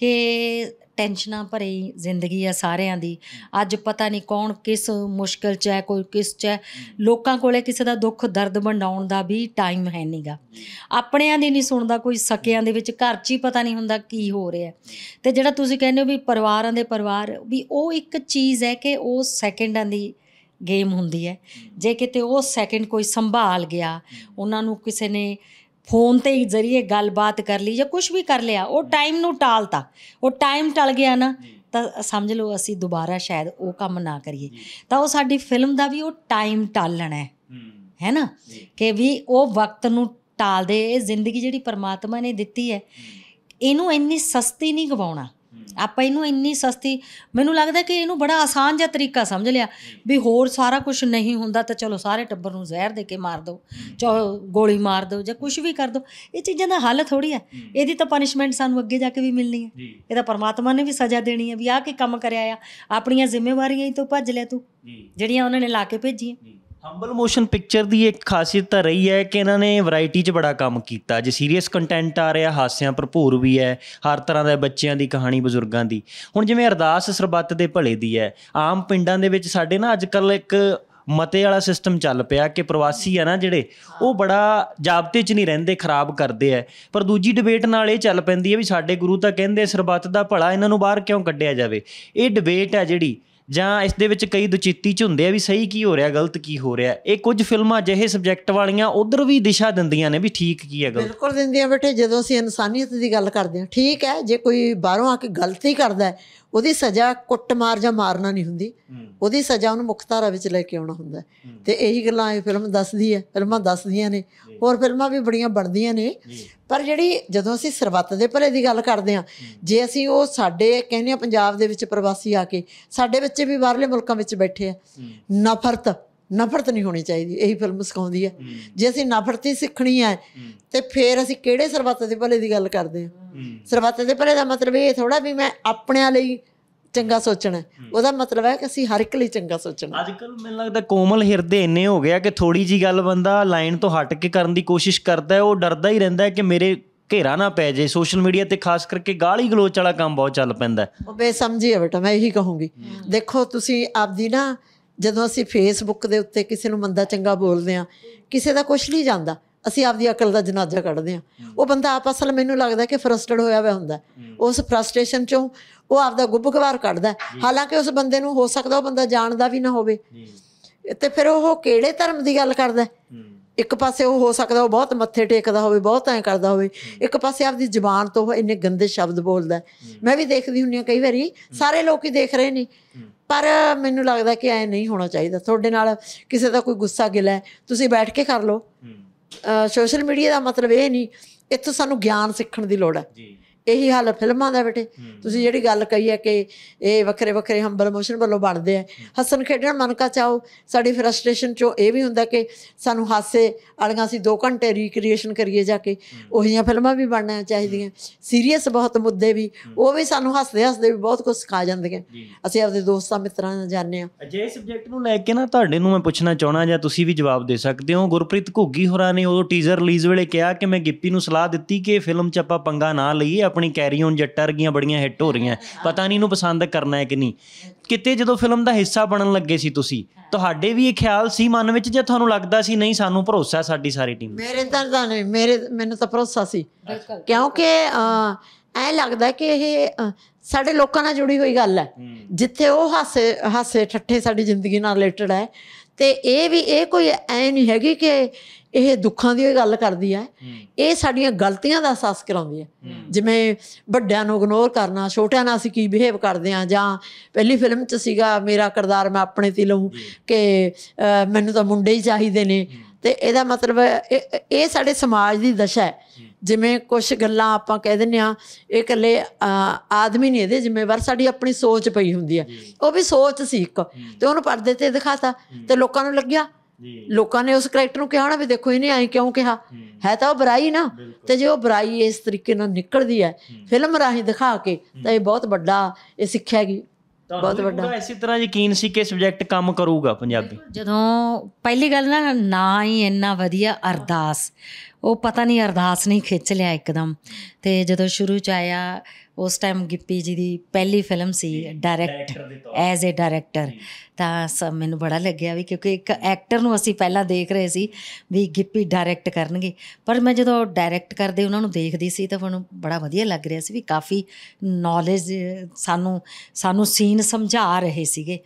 ਕਿ ਟੈਨਸ਼ਨਾਂ ਭਰੀ ਜ਼ਿੰਦਗੀ ਆ ਸਾਰਿਆਂ ਦੀ। ਅੱਜ ਪਤਾ ਨਹੀਂ ਕੌਣ ਕਿਸ ਮੁਸ਼ਕਿਲ 'ਚ ਹੈ, ਕੋਈ ਕਿਸ 'ਚ ਹੈ। ਲੋਕਾਂ ਕੋਲੇ ਕਿਸੇ ਦਾ ਦੁੱਖ ਦਰਦ ਵੰਡਾਉਣ ਦਾ ਵੀ ਟਾਈਮ ਹੈ ਨਹੀਂ ਗਾ। ਆਪਣਿਆਂ ਦੀ ਨਹੀਂ ਸੁਣਦਾ ਕੋਈ, ਸਕਿਆਂ ਦੇ ਵਿੱਚ ਘਰ 'ਚ ਹੀ ਪਤਾ ਨਹੀਂ ਹੁੰਦਾ ਕੀ ਹੋ ਰਿਹਾ। ਅਤੇ ਜਿਹੜਾ ਤੁਸੀਂ ਕਹਿੰਦੇ ਹੋ ਵੀ ਪਰਿਵਾਰਾਂ ਦੇ ਪਰਿਵਾਰ, ਵੀ ਉਹ ਇੱਕ ਚੀਜ਼ ਹੈ ਕਿ ਉਹ ਸੈਕਿੰਡਾਂ ਦੀ ਗੇਮ ਹੁੰਦੀ ਹੈ। ਜੇ ਕਿਤੇ ਉਹ ਸੈਕਿੰਡ ਕੋਈ ਸੰਭਾਲ ਗਿਆ, ਉਹਨਾਂ ਨੂੰ ਕਿਸੇ ਨੇ ਫੋਨ 'ਤੇ ਜ਼ਰੀਏ ਗੱਲਬਾਤ ਕਰ ਲਈ ਜਾਂ ਕੁਛ ਵੀ ਕਰ ਲਿਆ, ਉਹ ਟਾਈਮ ਨੂੰ ਟਾਲਤਾ, ਉਹ ਟਾਈਮ ਟਲ ਗਿਆ ਨਾ, ਤਾਂ ਸਮਝ ਲਓ ਅਸੀਂ ਦੁਬਾਰਾ ਸ਼ਾਇਦ ਉਹ ਕੰਮ ਨਾ ਕਰੀਏ। ਤਾਂ ਉਹ ਸਾਡੀ ਫਿਲਮ ਦਾ ਵੀ ਉਹ ਟਾਈਮ ਟਾਲਣਾ ਹੈ, ਹੈ ਨਾ, ਕਿ ਵੀ ਉਹ ਵਕਤ ਨੂੰ ਟਾਲਦੇ। ਇਹ ਜ਼ਿੰਦਗੀ ਜਿਹੜੀ ਪਰਮਾਤਮਾ ਨੇ ਦਿੱਤੀ ਹੈ, ਇਹਨੂੰ ਇੰਨੀ ਸਸਤੀ ਨਹੀਂ ਗਵਾਉਣਾ ਆਪਾਂ। ਇਹਨੂੰ ਇੰਨੀ ਸਸਤੀ, ਮੈਨੂੰ ਲੱਗਦਾ ਕਿ ਇਹਨੂੰ ਬੜਾ ਆਸਾਨ ਜਿਹਾ ਤਰੀਕਾ ਸਮਝ ਲਿਆ ਵੀ ਹੋਰ ਸਾਰਾ ਕੁਛ ਨਹੀਂ ਹੁੰਦਾ ਤਾਂ ਚਲੋ ਸਾਰੇ ਟੱਬਰ ਨੂੰ ਜ਼ਹਿਰ ਦੇ ਕੇ ਮਾਰ ਦਿਓ, ਚਾਹੇ ਗੋਲੀ ਮਾਰ ਦਿਓ ਜਾਂ ਕੁਛ ਵੀ ਕਰ ਦਿਓ। ਇਹ ਚੀਜ਼ਾਂ ਦਾ ਹੱਲ ਥੋੜ੍ਹੀ ਹੈ। ਇਹਦੀ ਤਾਂ ਪਨਿਸ਼ਮੈਂਟ ਸਾਨੂੰ ਅੱਗੇ ਜਾ ਕੇ ਵੀ ਮਿਲਣੀ ਹੈ। ਇਹਦਾ ਪਰਮਾਤਮਾ ਨੇ ਵੀ ਸਜ਼ਾ ਦੇਣੀ ਹੈ ਵੀ ਆਹ ਕੀ ਕੰਮ ਕਰਿਆ ਆ, ਆਪਣੀਆਂ ਜ਼ਿੰਮੇਵਾਰੀਆਂ ਹੀ ਤੋਂ ਭੱਜ ਲਿਆ ਤੂੰ, ਜਿਹੜੀਆਂ ਉਹਨਾਂ ਨੇ ਲਾ ਕੇ ਭੇਜੀਆਂ। ਹੰਬਲ ਮੋਸ਼ਨ ਪਿਕਚਰ ਦੀ ਇੱਕ ਖਾਸੀਅਤ ਤਾਂ ਰਹੀ ਹੈ ਕਿ ਇਹਨਾਂ ਨੇ ਵੈਰਾਈਟੀ 'ਚ ਬੜਾ ਕੰਮ ਕੀਤਾ। ਜੇ ਸੀਰੀਅਸ ਕੰਟੈਂਟ ਆ ਰਿਹਾ, ਹਾਸਿਆਂ ਭਰਪੂਰ ਵੀ ਹੈ, ਹਰ ਤਰ੍ਹਾਂ ਦਾ ਬੱਚਿਆਂ ਦੀ ਕਹਾਣੀ, ਬਜ਼ੁਰਗਾਂ ਦੀ। ਹੁਣ ਜਿਵੇਂ ਅਰਦਾਸ ਸਰਬੱਤ ਦੇ ਭਲੇ ਦੀ ਹੈ, ਆਮ ਪਿੰਡਾਂ ਦੇ ਵਿੱਚ ਸਾਡੇ ਨਾ ਅੱਜ ਕੱਲ੍ਹ ਇੱਕ ਮਤੇ ਵਾਲਾ ਸਿਸਟਮ ਚੱਲ ਪਿਆ ਕਿ ਪ੍ਰਵਾਸੀ ਆ ਨਾ ਜਿਹੜੇ, ਉਹ ਬੜਾ ਜਾਬਤੇ 'ਚ ਨਹੀਂ ਰਹਿੰਦੇ, ਖਰਾਬ ਕਰਦੇ ਹੈ। ਪਰ ਦੂਜੀ ਡਿਬੇਟ ਨਾਲ ਇਹ ਚੱਲ ਪੈਂਦੀ ਹੈ ਵੀ ਸਾਡੇ ਗੁਰੂ ਤਾਂ ਕਹਿੰਦੇ ਸਰਬੱਤ ਦਾ ਭਲਾ, ਇਹਨਾਂ ਨੂੰ ਬਾਹਰ ਕਿਉਂ ਕੱਢਿਆ ਜਾਵੇ। ਇਹ ਡਿਬੇਟ ਹੈ ਜਿਹੜੀ, ਜਾਂ ਇਸ ਦੇ ਵਿੱਚ ਕਈ ਦੁਚਿੱਤੀ 'ਚ ਹੁੰਦੇ ਆ ਵੀ ਸਹੀ ਕੀ ਹੋ ਰਿਹਾ, ਗਲਤ ਕੀ ਹੋ ਰਿਹਾ। ਇਹ ਕੁਝ ਫਿਲਮਾਂ ਅਜਿਹੇ ਸਬਜੈਕਟ ਵਾਲੀਆਂ ਉੱਧਰ ਵੀ ਦਿਸ਼ਾ ਦਿੰਦੀਆਂ ਨੇ ਵੀ ਠੀਕ ਕੀ ਹੈ, ਗਲਤ। ਬਿਲਕੁਲ ਦਿੰਦੀਆਂ ਬੇਟੇ। ਜਦੋਂ ਅਸੀਂ ਇਨਸਾਨੀਅਤ ਦੀ ਗੱਲ ਕਰਦੇ ਹਾਂ, ਠੀਕ ਹੈ, ਜੇ ਕੋਈ ਬਾਹਰੋਂ ਆ ਕੇ ਗਲਤੀ ਕਰਦਾ, ਉਹਦੀ ਸਜ਼ਾ ਕੁੱਟਮਾਰ ਜਾਂ ਮਾਰਨਾ ਨਹੀਂ ਹੁੰਦੀ, ਉਹਦੀ ਸਜ਼ਾ ਉਹਨੂੰ ਮੁੱਖ ਧਾਰਾ ਵਿੱਚ ਲੈ ਕੇ ਆਉਣਾ ਹੁੰਦਾ। ਅਤੇ ਇਹੀ ਗੱਲਾਂ ਇਹ ਫਿਲਮ ਦੱਸਦੀ ਹੈ, ਫਿਲਮਾਂ ਦੱਸਦੀਆਂ ਨੇ, ਹੋਰ ਫਿਲਮਾਂ ਵੀ ਬੜੀਆਂ ਬਣਦੀਆਂ ਨੇ। ਪਰ ਜਿਹੜੀ ਜਦੋਂ ਅਸੀਂ ਸਰਬੱਤ ਦੇ ਭਲੇ ਦੀ ਗੱਲ ਕਰਦੇ ਹਾਂ, ਜੇ ਅਸੀਂ ਉਹ ਸਾਡੇ ਕਹਿੰਦੇ ਹਾਂ ਪੰਜਾਬ ਦੇ ਵਿੱਚ ਪ੍ਰਵਾਸੀ ਆ ਕੇ, ਸਾਡੇ ਬੱਚੇ ਵੀ ਬਾਹਰਲੇ ਮੁਲਕਾਂ ਵਿੱਚ ਬੈਠੇ ਆ, ਨਫ਼ਰਤ ਨਫ਼ਰਤ ਨਹੀਂ ਹੋਣੀ ਚਾਹੀਦੀ, ਇਹੀ ਫਿਲਮ ਸਿਖਾਉਂਦੀ ਹੈ। ਜੇ ਅਸੀਂ ਨਫ਼ਰਤ ਹੀ ਸਿੱਖਣੀ ਹੈ ਤੇ ਫਿਰ ਅਸੀਂ ਕਿਹੜੇ ਸਰਬੱਤ ਦੇ ਭਲੇ ਦੀ ਗੱਲ ਕਰਦੇ ਹਾਂ। ਸਰਬੱਤ ਦੇ ਭਲੇ ਦਾ ਮਤਲਬ ਇਹ ਥੋੜ੍ਹਾ ਵੀ ਮੈਂ ਆਪਣਿਆਂ ਲਈ ਚੰਗਾ ਸੋਚਣਾ, ਉਹਦਾ ਮਤਲਬ ਹੈ ਕਿ ਅਸੀਂ ਹਰ ਇੱਕ ਲਈ ਚੰਗਾ ਸੋਚਣਾ। ਅੱਜ ਕੱਲ੍ਹ ਮੈਨੂੰ ਲੱਗਦਾ ਕੋਮਲ ਹਿਰਦੇ ਇੰਨੇ ਹੋ ਗਿਆ ਕਿ ਥੋੜ੍ਹੀ ਜਿਹੀ ਗੱਲ ਬੰਦਾ ਲਾਈਨ ਤੋਂ ਹਟ ਕੇ ਕਰਨ ਦੀ ਕੋਸ਼ਿਸ਼ ਕਰਦਾ, ਉਹ ਡਰਦਾ ਹੀ ਰਹਿੰਦਾ ਕਿ ਮੇਰੇ ਘੇਰਾ ਨਾ ਪੈ ਜਾਏ। ਸੋਸ਼ਲ ਮੀਡੀਆ 'ਤੇ ਖਾਸ ਕਰਕੇ ਗਾਲੀ ਗਲੋਚ ਵਾਲਾ ਕੰਮ ਬਹੁਤ ਚੱਲ ਪੈਂਦਾ। ਉਹ ਬੇਸਮਝੀ ਹੈ ਬੇਟਾ, ਮੈਂ ਇਹੀ ਕਹੂੰਗੀ। ਦੇਖੋ ਤੁਸੀਂ ਆਪਦੀ ਨਾ, ਜਦੋਂ ਅਸੀਂ ਫੇਸਬੁੱਕ ਦੇ ਉੱਤੇ ਕਿਸੇ ਨੂੰ ਮੰਦਾ ਚੰਗਾ ਬੋਲਦੇ ਹਾਂ, ਕਿਸੇ ਦਾ ਕੁਛ ਨਹੀਂ ਜਾਂਦਾ, ਅਸੀਂ ਆਪਦੀ ਅਕਲ ਦਾ ਜਨਾਜ਼ਾ ਕੱਢਦੇ ਹਾਂ। ਉਹ ਬੰਦਾ ਆਪ ਅਸਲ ਮੈਨੂੰ ਲੱਗਦਾ ਕਿ ਫਰਸਟਡ ਹੋਇਆ ਹੋਇਆ ਹੁੰਦਾ, ਉਸ ਫਰਸਟ੍ਰੇਸ਼ਨ 'ਚੋਂ ਉਹ ਆਪਦਾ ਗੁੱਬ-ਗਵਾਰ ਕੱਢਦਾ। ਹਾਲਾਂਕਿ ਉਸ ਬੰਦੇ ਨੂੰ ਹੋ ਸਕਦਾ ਉਹ ਬੰਦਾ ਜਾਣਦਾ ਵੀ ਨਾ ਹੋਵੇ, ਤੇ ਫਿਰ ਉਹ ਕਿਹੜੇ ਧਰਮ ਦੀ ਗੱਲ ਕਰਦਾ। ਇੱਕ ਪਾਸੇ ਉਹ ਹੋ ਸਕਦਾ ਉਹ ਬਹੁਤ ਮੱਥੇ ਟੇਕਦਾ ਹੋਵੇ, ਬਹੁਤ ਐਂ ਕਰਦਾ ਹੋਵੇ, ਇੱਕ ਪਾਸੇ ਆਪਦੀ ਜ਼ੁਬਾਨ ਤੋਂ ਉਹ ਇੰਨੇ ਗੰਦੇ ਸ਼ਬਦ ਬੋਲਦਾ। ਮੈਂ ਵੀ ਦੇਖਦੀ ਹੁੰਦੀ ਹਾਂ ਕਈ ਵਾਰੀ, ਸਾਰੇ ਲੋਕ ਹੀ ਦੇਖ ਰਹੇ ਨੇ, ਪਰ ਮੈਨੂੰ ਲੱਗਦਾ ਕਿ ਐਂ ਨਹੀਂ ਹੋਣਾ ਚਾਹੀਦਾ। ਤੁਹਾਡੇ ਨਾਲ ਕਿਸੇ ਦਾ ਕੋਈ ਗੁੱਸਾ ਗਿਲਾ ਹੈ, ਤੁਸੀਂ ਬੈਠ ਕੇ ਕਰ ਲਓ। ਸੋਸ਼ਲ ਮੀਡੀਆ ਦਾ ਮਤਲਬ ਇਹ ਨਹੀਂ, ਇੱਥੋਂ ਸਾਨੂੰ ਗਿਆਨ ਸਿੱਖਣ ਦੀ ਲੋੜ ਹੈ। ਇਹੀ ਹਾਲ ਫਿਲਮਾਂ ਦਾ ਬੇਟੇ। ਤੁਸੀਂ ਜਿਹੜੀ ਗੱਲ ਕਹੀ ਹੈ ਕਿ ਇਹ ਵੱਖਰੇ ਵੱਖਰੇ ਹੰਬਲ ਮੋਸ਼ਨ ਵੱਲੋਂ ਬਣਦੇ ਆ, ਹੱਸਣ ਖੇਡਣ ਮਨ ਕਾ ਚਾਓ। ਸਾਡੀ ਫਰਸਟ੍ਰੇਸ਼ਨ 'ਚੋਂ ਇਹ ਵੀ ਹੁੰਦਾ ਕਿ ਸਾਨੂੰ ਹਾਸੇ ਵਾਲੀਆਂ ਅਸੀਂ ਦੋ ਘੰਟੇ ਰੀਕ੍ਰੀਏਸ਼ਨ ਕਰੀਏ ਜਾ ਕੇ, ਉਹੋ ਜਿਹੀਆਂ ਫਿਲਮਾਂ ਵੀ ਬਣਨੀਆਂ ਚਾਹੀਦੀਆਂ। ਸੀਰੀਅਸ ਬਹੁਤ ਮੁੱਦੇ ਵੀ, ਉਹ ਵੀ ਸਾਨੂੰ ਹੱਸਦੇ ਹੱਸਦੇ ਵੀ ਬਹੁਤ ਕੁਝ ਸਿਖਾ ਜਾਂਦੀਆਂ। ਅਸੀਂ ਆਪਦੇ ਦੋਸਤਾਂ ਮਿੱਤਰਾਂ ਨਾਲ ਜਾਂਦੇ ਹਾਂ। ਅਜਿਹੇ ਸਬਜੈਕਟ ਨੂੰ ਲੈ ਕੇ ਨਾ ਤੁਹਾਡੇ ਨੂੰ ਮੈਂ ਪੁੱਛਣਾ ਚਾਹੁੰਦਾ, ਜਾਂ ਤੁਸੀਂ ਵੀ ਜਵਾਬ ਦੇ ਸਕਦੇ ਹੋ। ਗੁਰਪ੍ਰੀਤ ਘੁੱਗੀ ਹੋਰਾਂ ਨੇ ਉਦੋਂ ਟੀਜ਼ਰ ਰਿਲੀਜ਼ ਵੇਲੇ ਕਿਹਾ ਕਿ ਮੈਂ ਗਿੱਪੀ ਨੂੰ ਸਲਾਹ ਦਿੱਤੀ ਕਿ ਫਿਲਮ 'ਚ ਆਪਾਂ ਪੰਗਾ ਨਾ ਲਈਏ, ਆਪਣੀ ਕੈਰੀ ਔਨ ਜੱਟਾਂ ਵਰਗੀਆਂ ਬੜੀਆਂ ਹਿੱਟ ਹੋ ਰਹੀਆਂ, ਪਤਾ ਨਹੀਂ ਇਹਨੂੰ ਪਸੰਦ ਕਰਨਾ ਹੈ ਕਿ ਨਹੀਂ। ਕਿਤੇ ਜਦੋਂ ਫਿਲਮ ਦਾ ਹਿੱਸਾ ਬਣਨ ਲੱਗੇ ਸੀ ਤੁਸੀਂ, ਤੁਹਾਡੇ ਵੀ ਇਹ ਖਿਆਲ ਸੀ ਮਨ ਵਿੱਚ, ਜਾਂ ਤੁਹਾਨੂੰ ਲੱਗਦਾ ਸੀ ਨਹੀਂ ਸਾਨੂੰ ਭਰੋਸਾ ਸਾਡੀ ਸਾਰੀ ਟੀਮ? ਮੇਰੇ ਤਾਂ ਤਾਂ ਨਹੀਂ, ਮੇਰੇ ਮੈਨੂੰ ਤਾਂ ਭਰੋਸਾ ਸੀ, ਕਿਉਂਕਿ ਐਂ ਲੱਗਦਾ ਕਿ ਇਹ ਸਾਡੇ ਲੋਕਾਂ ਨਾਲ ਜੁੜੀ ਹੋਈ ਗੱਲ ਹੈ। ਜਿੱਥੇ ਉਹ ਹਾਸੇ ਹਾਸੇ ਠੱਠੇ ਸਾਡੀ ਜ਼ਿੰਦਗੀ ਨਾਲ ਰਿਲੇਟਡ ਹੈ, ਤੇ ਇਹ ਵੀ ਇਹ ਕੋਈ ਐਂ ਨਹੀਂ ਹੈਗੀ ਕਿ ਇਹ ਦੁੱਖਾਂ ਦੀ ਗੱਲ ਕਰਦੀ ਹੈ। ਇਹ ਸਾਡੀਆਂ ਗਲਤੀਆਂ ਦਾ ਅਹਿਸਾਸ ਕਰਾਉਂਦੀ ਹੈ, ਜਿਵੇਂ ਵੱਡਿਆਂ ਨੂੰ ਇਗਨੋਰ ਕਰਨਾ, ਛੋਟਿਆਂ ਨਾਲ ਅਸੀਂ ਕੀ ਬਿਹੇਵ ਕਰਦੇ ਹਾਂ। ਜਾਂ ਪਹਿਲੀ ਫਿਲਮ 'ਚ ਸੀਗਾ ਮੇਰਾ ਕਿਰਦਾਰ ਮੈਂ ਆਪਣੇ 'ਤੇ ਲਊਂ ਕਿ ਮੈਨੂੰ ਤਾਂ ਮੁੰਡੇ ਹੀ ਚਾਹੀਦੇ ਨੇ, ਤੇ ਇਹਦਾ ਮਤਲਬ ਇਹ ਸਾਡੇ ਸਮਾਜ ਦੀ ਦਸ਼ਾ ਹੈ। ਜਿਵੇਂ ਕੁਛ ਗੱਲਾਂ ਆਪਾਂ ਕਹਿ ਦਿੰਦੇ ਹਾਂ ਇਹ ਇਕੱਲੇ ਆਦਮੀ ਨਹੀਂ ਇਹਦੇ ਜ਼ਿੰਮੇਵਾਰ, ਸਾਡੀ ਆਪਣੀ ਸੋਚ ਪਈ ਹੁੰਦੀ ਹੈ। ਉਹ ਵੀ ਸੋਚ ਸੀ ਇੱਕ, ਤੇ ਉਹਨੂੰ ਪਰਦੇ 'ਤੇ ਦਿਖਾਤਾ ਤੇ ਲੋਕਾਂ ਨੂੰ ਲੱਗਿਆ, ਲੋਕਾਂ ਨੇ ਉਸ ਕਰੈਕਟਰ ਨੂੰ ਕਿਹਾ ਨਾ ਵੀ ਦੇਖੋ ਇਹਨੇ ਐਂ ਕਿਉਂ ਕਿਹਾ, ਹੈ ਤਾਂ ਉਹ ਬੁਰਾਈ ਨਾ। ਤੇ ਜੇ ਉਹ ਬੁਰਾਈ ਇਸ ਤਰੀਕੇ ਨਾਲ ਨਿਕਲਦੀ ਹੈ ਫਿਲਮ ਰਾਹੀਂ ਦਿਖਾ ਕੇ, ਤਾਂ ਇਹ ਬਹੁਤ ਵੱਡਾ ਇਹ ਸਿੱਖਿਆ ਹੈਗੀ, ਬਹੁਤ ਵੱਡਾ। ਇਸੇ ਤਰ੍ਹਾਂ ਯਕੀਨ ਸੀ ਕਿ ਸਬਜੈਕਟ ਕੰਮ ਕਰੂਗਾ ਪੰਜਾਬੀ? ਜਦੋਂ ਪਹਿਲੀ ਗੱਲ ਨਾ, ਨਾ ਹੀ ਇੰਨਾ ਵਧੀਆ ਅਰਦਾਸ, ਉਹ ਪਤਾ ਨਹੀਂ ਅਰਦਾਸ ਨਹੀਂ ਖਿੱਚ ਲਿਆ ਇੱਕਦਮ। ਤੇ ਜਦੋਂ ਸ਼ੁਰੂ 'ਚ ਆਇਆ ਉਸ ਟਾਈਮ ਗਿੱਪੀ ਜੀ ਦੀ ਪਹਿਲੀ ਫਿਲਮ ਸੀ ਡਾਇਰੈਕਟ ਐਜ਼ ਏ ਡਾਇਰੈਕਟਰ, ਤਾਂ ਸ ਮੈਨੂੰ ਬੜਾ ਲੱਗਿਆ ਵੀ, ਕਿਉਂਕਿ ਇੱਕ ਐਕਟਰ ਨੂੰ ਅਸੀਂ ਪਹਿਲਾਂ ਦੇਖ ਰਹੇ ਸੀ ਵੀ ਗਿੱਪੀ ਡਾਇਰੈਕਟ ਕਰਨਗੇ, ਪਰ ਮੈਂ ਜਦੋਂ ਡਾਇਰੈਕਟ ਕਰਦੇ ਉਹਨਾਂ ਨੂੰ ਦੇਖਦੀ ਸੀ ਤਾਂ ਮੈਨੂੰ ਬੜਾ ਵਧੀਆ ਲੱਗ ਰਿਹਾ ਸੀ ਵੀ ਕਾਫੀ ਨੌਲੇਜ ਸਾਨੂੰ ਸਾਨੂੰ ਸੀਨ ਸਮਝਾ ਰਹੇ ਸੀਗੇ।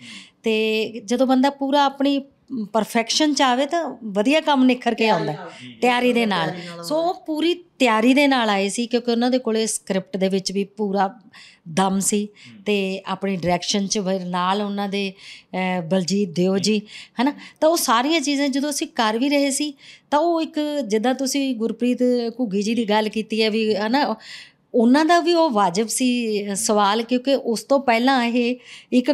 ਤੇ ਜਦੋਂ ਬੰਦਾ ਪੂਰਾ ਆਪਣੀ ਪਰਫੈਕਸ਼ਨ 'ਚ ਆਵੇ ਤਾਂ ਵਧੀਆ ਕੰਮ ਨਿਖਰ ਕੇ ਆਉਂਦਾ ਤਿਆਰੀ ਦੇ ਨਾਲ। ਸੋ ਉਹ ਪੂਰੀ ਤਿਆਰੀ ਦੇ ਨਾਲ ਆਏ ਸੀ, ਕਿਉਂਕਿ ਉਹਨਾਂ ਦੇ ਕੋਲੇ ਸਕ੍ਰਿਪਟ ਦੇ ਵਿੱਚ ਵੀ ਪੂਰਾ ਦਮ ਸੀ, ਤੇ ਆਪਣੀ ਡਾਇਰੈਕਸ਼ਨ 'ਚ ਨਾਲ ਉਹਨਾਂ ਦੇ ਬਲਜੀਤ ਦਿਓ ਜੀ, ਹੈ ਨਾ। ਤਾਂ ਉਹ ਸਾਰੀਆਂ ਚੀਜ਼ਾਂ ਜਦੋਂ ਅਸੀਂ ਕਰ ਵੀ ਰਹੇ ਸੀ, ਤਾਂ ਉਹ ਇੱਕ ਜਿੱਦਾਂ ਤੁਸੀਂ ਗੁਰਪ੍ਰੀਤ ਘੁੱਗੀ ਜੀ ਦੀ ਗੱਲ ਕੀਤੀ ਹੈ ਵੀ, ਹੈ ਨਾ, ਉਹਨਾਂ ਦਾ ਵੀ ਉਹ ਵਾਜਬ ਸੀ ਸਵਾਲ, ਕਿਉਂਕਿ ਉਸ ਤੋਂ ਪਹਿਲਾਂ ਇਹ ਇੱਕ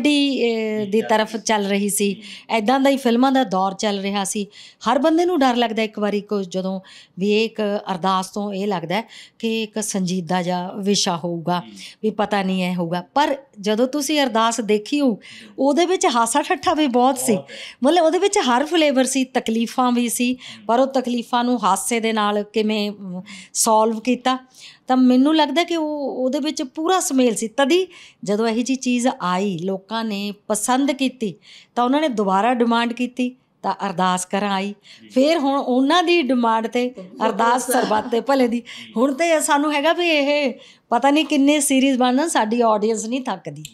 ਕਾਮੇਡੀ ਦੀ ਤਰਫ ਚੱਲ ਰਹੀ ਸੀ, ਇੱਦਾਂ ਦਾ ਹੀ ਫਿਲਮਾਂ ਦਾ ਦੌਰ ਚੱਲ ਰਿਹਾ ਸੀ। ਹਰ ਬੰਦੇ ਨੂੰ ਡਰ ਲੱਗਦਾ ਇੱਕ ਵਾਰੀ ਕੋ ਜਦੋਂ ਵੀ ਇਹ ਇੱਕ ਅਰਦਾਸ ਤੋਂ ਇਹ ਲੱਗਦਾ ਕਿ ਇੱਕ ਸੰਜੀਦਾ ਜਿਹਾ ਵਿਸ਼ਾ ਹੋਊਗਾ, ਵੀ ਪਤਾ ਨਹੀਂ ਇਹ ਹੋਊਗਾ। ਪਰ ਜਦੋਂ ਤੁਸੀਂ ਅਰਦਾਸ ਦੇਖੀ ਹੋ, ਉਹਦੇ ਵਿੱਚ ਹਾਸਾ ਠੱਠਾ ਵੀ ਬਹੁਤ ਸੀ, ਮਤਲਬ ਉਹਦੇ ਵਿੱਚ ਹਰ ਫਲੇਵਰ ਸੀ, ਤਕਲੀਫਾਂ ਵੀ ਸੀ, ਪਰ ਉਹ ਤਕਲੀਫਾਂ ਨੂੰ ਹਾਸੇ ਦੇ ਨਾਲ ਕਿਵੇਂ ਸੋਲਵ ਕੀਤਾ। ਤਾਂ ਮੈਨੂੰ ਲੱਗਦਾ ਕਿ ਉਹ ਉਹਦੇ ਵਿੱਚ ਪੂਰਾ ਸੁਮੇਲ ਸੀ। ਤਦੀ ਜਦੋਂ ਇਹੋ ਜਿਹੀ ਚੀਜ਼ ਆਈ, ਲੋਕਾਂ ਨੇ ਪਸੰਦ ਕੀਤੀ, ਤਾਂ ਉਹਨਾਂ ਨੇ ਦੁਬਾਰਾ ਡਿਮਾਂਡ ਕੀਤੀ, ਤਾਂ ਅਰਦਾਸ ਕਰਾਂ ਆਈ। ਫਿਰ ਹੁਣ ਉਹਨਾਂ ਦੀ ਡਿਮਾਂਡ 'ਤੇ ਅਰਦਾਸ ਸਰਬੱਤ ਦੇ ਭਲੇ ਦੀ। ਹੁਣ ਤਾਂ ਸਾਨੂੰ ਹੈਗਾ ਵੀ ਇਹ ਪਤਾ ਨਹੀਂ ਕਿੰਨੇ ਸੀਰੀਜ਼ ਬਣਨ, ਸਾਡੀ ਆਡੀਅנס ਨਹੀਂ ਥੱਕਦੀ।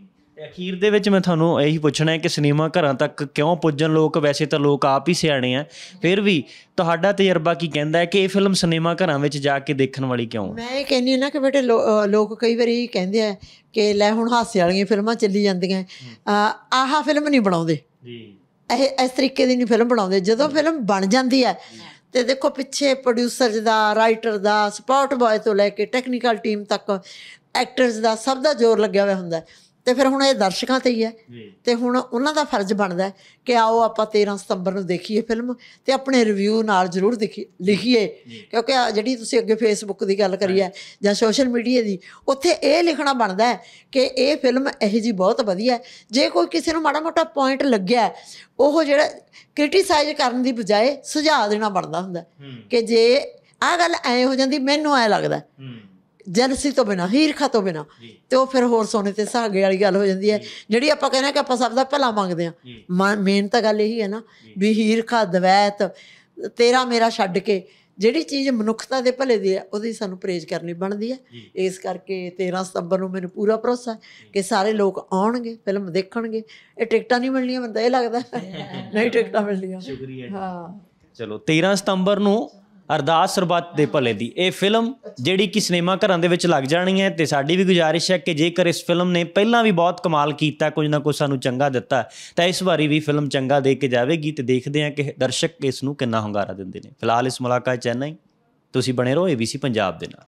ਅਖੀਰ ਦੇ ਵਿੱਚ ਮੈਂ ਤੁਹਾਨੂੰ ਇਹੀ ਪੁੱਛਣਾ ਹੈ ਕਿ ਸਿਨੇਮਾ ਘਰਾਂ ਤੱਕ ਕਿਉਂ ਪੁੱਜਣ ਲੋਕ? ਵੈਸੇ ਤਾਂ ਲੋਕ ਆਪ ਹੀ ਸਿਆਣੇ ਆ, ਫਿਰ ਵੀ ਤੁਹਾਡਾ ਤਜਰਬਾ ਕੀ ਕਹਿੰਦਾ ਹੈ ਕਿ ਇਹ ਫਿਲਮ ਸਿਨੇਮਾ ਘਰਾਂ ਵਿੱਚ ਜਾ ਕੇ ਦੇਖਣ ਵਾਲੀ ਕਿਉਂ? ਮੈਂ ਇਹ ਕਹਿੰਦੀ ਹਾਂ ਨਾ ਕਿ ਬੇਟੇ ਲੋਕ ਕਈ ਵਾਰੀ ਕਹਿੰਦੇ ਆ ਕਿ ਲੈ ਹੁਣ ਹਾਸੇ ਵਾਲੀਆਂ ਫਿਲਮਾਂ ਚੱਲੀ ਜਾਂਦੀਆਂ, ਆਹ ਫਿਲਮ ਨਹੀਂ ਬਣਾਉਂਦੇ, ਇਹ ਇਸ ਤਰੀਕੇ ਦੀ ਨਹੀਂ ਫਿਲਮ ਬਣਾਉਂਦੇ। ਜਦੋਂ ਫਿਲਮ ਬਣ ਜਾਂਦੀ ਹੈ ਤੇ ਦੇਖੋ ਪਿੱਛੇ ਪ੍ਰੋਡਿਊਸਰ ਦਾ, ਰਾਈਟਰ ਦਾ, ਸਪੋਰਟ ਬॉय ਤੋਂ ਲੈ ਕੇ ਟੈਕਨੀਕਲ ਟੀਮ ਤੱਕ, ਐਕਟਰਸ ਦਾ, ਸਭ ਦਾ ਜ਼ੋਰ ਲੱਗਿਆ ਹੋਇਆ ਹੁੰਦਾ। ਤੇ ਫਿਰ ਹੁਣ ਇਹ ਦਰਸ਼ਕਾਂ 'ਤੇ ਹੀ ਹੈ, ਤੇ ਹੁਣ ਉਹਨਾਂ ਦਾ ਫਰਜ਼ ਬਣਦਾ ਕਿ ਆਓ ਆਪਾਂ ਤੇਰ੍ਹਾਂ ਸਤੰਬਰ ਨੂੰ ਦੇਖੀਏ ਫਿਲਮ, ਤੇ ਆਪਣੇ ਰਿਵਿਊ ਨਾਲ ਜ਼ਰੂਰ ਦੇਖੀ ਲਿਖੀਏ। ਕਿਉਂਕਿ ਜਿਹੜੀ ਤੁਸੀਂ ਅੱਗੇ ਫੇਸਬੁੱਕ ਦੀ ਗੱਲ ਕਰੀ ਹੈ ਜਾਂ ਸੋਸ਼ਲ ਮੀਡੀਆ ਦੀ, ਉੱਥੇ ਇਹ ਲਿਖਣਾ ਬਣਦਾ ਹੈ ਕਿ ਇਹ ਫਿਲਮ ਇਹੋ ਜਿਹੀ ਬਹੁਤ ਵਧੀਆ। ਜੇ ਕੋਈ ਕਿਸੇ ਨੂੰ ਮਾੜਾ ਮੋਟਾ ਪੁਆਇੰਟ ਲੱਗਿਆ, ਉਹ ਜਿਹੜਾ ਕ੍ਰਿਟੀਸਾਈਜ਼ ਕਰਨ ਦੀ ਬਜਾਏ ਸੁਝਾਅ ਦੇਣਾ ਬਣਦਾ ਹੁੰਦਾ ਕਿ ਜੇ ਆਹ ਗੱਲ ਐਂ ਹੋ ਜਾਂਦੀ, ਮੈਨੂੰ ਐਂ ਲੱਗਦਾ, ਜੈਲਸੀ ਤੋਂ ਬਿਨਾਂ, ਈਰਖਾ ਤੋਂ ਬਿਨਾਂ, ਤੇ ਉਹ ਫਿਰ ਹੋਰ ਸੋਨੇ ਤੇ ਸੁਹਾਗੇ ਵਾਲੀ ਗੱਲ ਹੋ ਜਾਂਦੀ ਹੈ, ਜਿਹੜੀ ਆਪਾਂ ਕਹਿੰਦੇ ਕਿ ਆਪਾਂ ਸਭ ਦਾ ਭਲਾ ਮੰਗਦੇ ਹਾਂ। ਮੇਨ ਤਾਂ ਗੱਲ ਇਹੀ ਹੈ ਨਾ ਵੀ ਈਰਖਾ, ਦਵੈਤ, ਤੇਰਾ ਮੇਰਾ ਛੱਡ ਕੇ ਜਿਹੜੀ ਚੀਜ਼ ਮਨੁੱਖਤਾ ਦੇ ਭਲੇ ਦੀ ਹੈ ਉਹਦੀ ਸਾਨੂੰ ਪ੍ਰੇਜ਼ ਕਰਨੀ ਬਣਦੀ ਹੈ। ਇਸ ਕਰਕੇ ਤੇਰ੍ਹਾਂ ਸਤੰਬਰ ਨੂੰ ਮੈਨੂੰ ਪੂਰਾ ਭਰੋਸਾ ਹੈ ਕਿ ਸਾਰੇ ਲੋਕ ਆਉਣਗੇ, ਫਿਲਮ ਦੇਖਣਗੇ। ਇਹ ਟਿਕਟਾਂ ਨਹੀਂ ਮਿਲਣੀਆਂ, ਮੈਨੂੰ ਤਾਂ ਇਹ ਲੱਗਦਾ ਨਹੀਂ ਟਿਕਟਾਂ ਮਿਲਣੀਆਂ। ਸ਼ੁਕਰੀਆ। ਹਾਂ ਚਲੋ ਤੇਰ੍ਹਾਂ ਸਤੰਬਰ ਨੂੰ ਅਰਦਾਸ ਸਰਬੱਤ ਦੇ ਭਲੇ ਦੀ ਇਹ ਫਿਲਮ ਜਿਹੜੀ ਕਿ ਸਿਨੇਮਾ ਘਰਾਂ ਦੇ ਵਿੱਚ ਲੱਗ ਜਾਣੀ ਹੈ। ਤੇ ਸਾਡੀ ਵੀ ਗੁਜ਼ਾਰਿਸ਼ ਹੈ ਕਿ ਜੇਕਰ ਇਸ ਫਿਲਮ ਨੇ ਪਹਿਲਾਂ ਵੀ ਬਹੁਤ ਕਮਾਲ ਕੀਤਾ, ਕੁਝ ਨਾ ਕੁਝ ਸਾਨੂੰ ਚੰਗਾ ਦਿੱਤਾ, ਤਾਂ ਇਸ ਵਾਰੀ ਵੀ ਫਿਲਮ ਚੰਗਾ ਦੇ ਕੇ ਜਾਵੇਗੀ। ਤੇ ਦੇਖਦੇ ਹਾਂ ਕਿ ਦਰਸ਼ਕ ਇਸ ਨੂੰ ਕਿੰਨਾ ਹੁੰਗਾਰਾ ਦਿੰਦੇ ਨੇ। ਫਿਲਹਾਲ ਇਸ ਮੁਲਾਕਾਤ ਚੈਨਈ, ਤੁਸੀਂ ਬਣੇ ਰਹੋ ਏ ਬੀ ਸੀ ਪੰਜਾਬ ਦੇ ਨਾਲ।